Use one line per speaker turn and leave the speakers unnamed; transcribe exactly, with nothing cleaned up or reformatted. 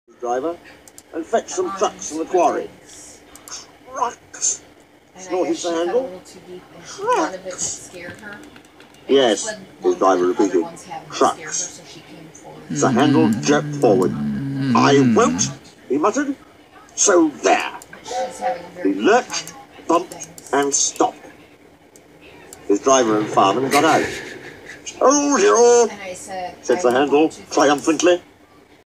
driver and fetch some trucks from the quarry. Trucks! Snorted the handle. Trucks! Yes, his driver repeated. Trucks. The handle jerked forward. I won't, he muttered. So there. He lurched, bumped, and stopped. His driver and fireman got out. "Oh, dear, oh," said the handle triumphantly.